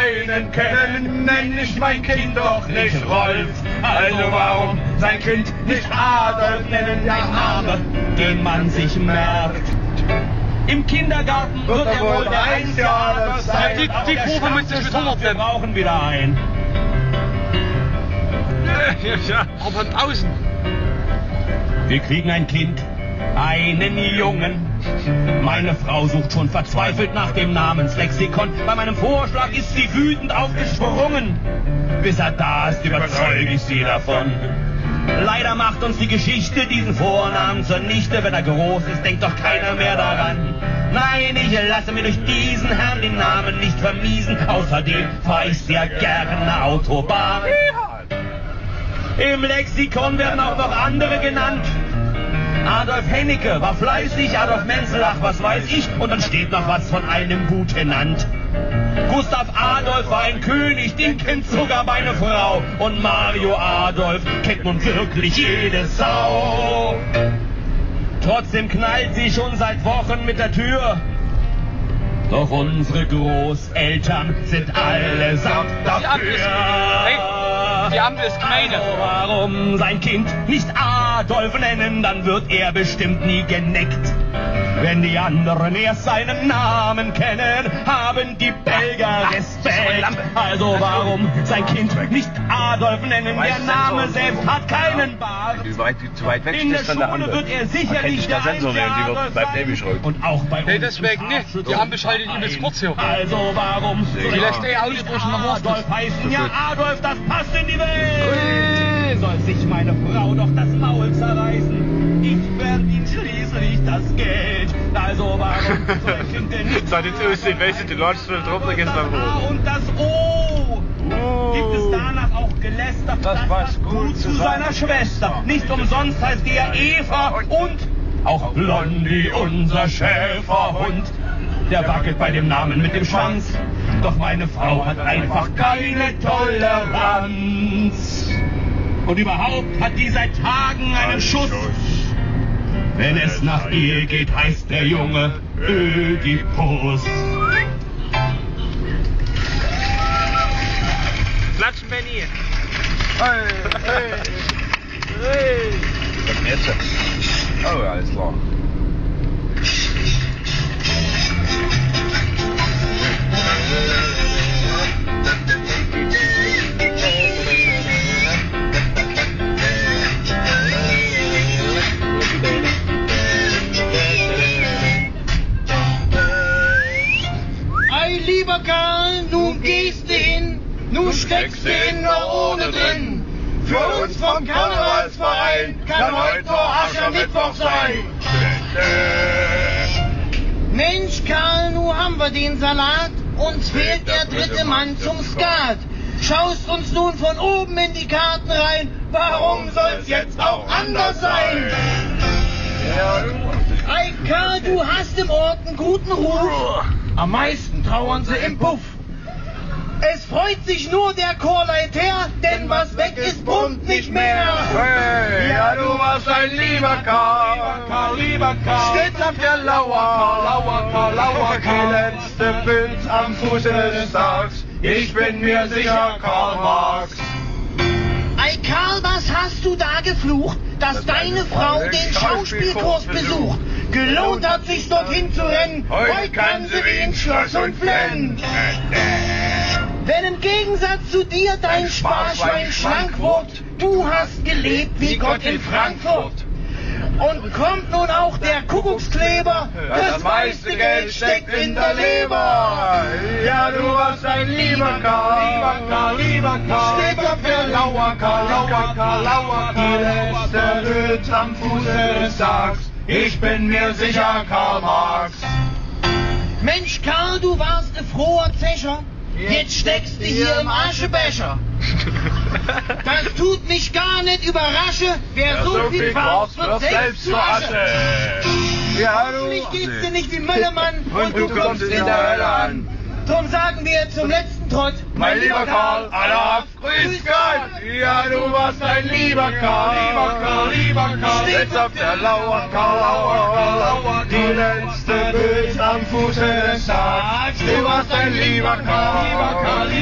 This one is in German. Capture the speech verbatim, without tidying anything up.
einen kennen, nenn ich mein Kind doch nicht Rolf. Also warum sein Kind nicht Adolf nennen? Ja, Adolf, den man sich merkt. Im Kindergarten wird er wohl der einzige Adolf sein. Die, die Kurve mit sich mit hundert. Wir brauchen wieder einen. Ja, aber draußen. Wir kriegen ein Kind, einen Jungen. Meine Frau sucht schon verzweifelt nach dem Namenslexikon. Bei meinem Vorschlag ist sie wütend aufgesprungen. Bis er da ist, überzeuge ich sie davon. Leider macht uns die Geschichte diesen Vornamen zunichte. Wenn er groß ist, denkt doch keiner mehr daran. Nein, ich lasse mir durch diesen Herrn den Namen nicht vermiesen. Außerdem fahre ich sehr gerne Autobahn. Im Lexikon werden auch noch andere genannt. Adolf Hennecke war fleißig, Adolf Menzelach, was weiß ich. Und dann steht noch was von einem Goutenant. Gustav Adolf war ein König, den kennt sogar meine Frau. Und Mario Adolf kennt nun wirklich jede Sau. Trotzdem knallt sie schon seit Wochen mit der Tür. Doch unsere Großeltern sind allesamt dafür. Die Ampel ist gemeine. Warum sein Kind nicht Adolf nennen, dann wird er bestimmt nie geneckt. Wenn die anderen erst seinen Namen kennen, haben die Belgier Respekt. Also warum sein Kind nicht Adolf nennen? Der Name selbst hat keinen Bart. Wie weit, wie zu weit weg In der ist von der Schule Ampel. wird er sicherlich der einzige Adolf bleibt sein. ewig rot. Und auch bei Nee, uns deswegen nicht. Die Ampel schaltet ihm das kurz hier. Also warum Die lässt eh Auto durch nach Adolf heißen? Ja, Adolf, das passt in die Welt. Soll sich meine Frau doch das Maul zerreißen? Ich verdien schließlich das Geld. Also warum soll ein Kind denn nicht Seit jetzt aussieht, weißt du, die Lautstelle drauf, da geht's dann A hoch. und das O? Gibt es danach auch Geläster? Das passt gut zu zusammen. seiner Schwester. Nicht umsonst heißt die ja Eva und auch Blondie, unser Schäferhund. Der wackelt bei dem Namen mit dem Schwanz. Doch meine Frau hat einfach keine Toleranz. Und überhaupt hat die seit Tagen einen Schuss. Wenn es nach ihr geht, heißt der Junge Ödipus. Klatschen, Benny. Hey, hey, hey. Jetzt. Oh, alles klar. Ei, lieber Karl, nun gehst du hin, nun steckst du in der Urne drin. Für uns vom Karnevalsverein kann heute nur Aschermittwoch sein. Mensch, Karl, nun haben wir den Salat, uns fehlt der dritte Mann zum Skat. Schaust uns nun von oben in die Karten rein, warum soll's jetzt auch anders sein? Ei, Karl, du hast im Ort einen guten Ruf, am meisten trauern sie im Puff. Es freut sich nur der Chorleiter, denn was weg ist, brummt nicht mehr. Hey, ja, du warst ein lieber Karl, Lieber Karl, lieber Karl. Steht auf der Lauer, Lauer Karl, Lauer die Karl. letzte Bild am Fuße des Tags. Ich bin mir sicher, Karl Marx. Ei, Karl, was hast du da geflucht, dass deine Frau den Schauspielkurs besucht? Gelohnt hat sich's dorthin zu rennen, heute kann sie wie in Schloss und Flenn. Wenn im Gegensatz zu dir dein Sparschwein schlank wird, du hast gelebt wie Gott in Frankfurt. Und kommt nun auch der Kuckuckskleber, das meiste Geld steckt in der Leber. Ja, du warst ein lieber Karl, Lieber Karl, lieber Karl. Steht auf der Lauer, Karl, Lauer, Karl, Lauer, die letzte Bild am Fuße des Tags. Ich bin mir sicher, Karl Marx. Mensch, Karl, du warst ein froher Zecher. Jetzt steckst du hier im Aschebecher. Das tut mich gar nicht überrasche. Wer so viel braucht, wird selbst zu Asche. Ja, Hoffentlich geht's dir nicht wie Möllermann Und du kommst in der Hölle an. Drum sagen wir zum letzten Trott, Mein lieber Karl, Allah, grüß Gott. Ja, du warst ein lieber Karl, Lieber Karl, lieber Karl. Jetzt auf der Lauer, Karl, Lauer, Karl, Lauer, die letzte Bild am Fuße des Tags. Du warst ein lieber Karl, Lieber Karl,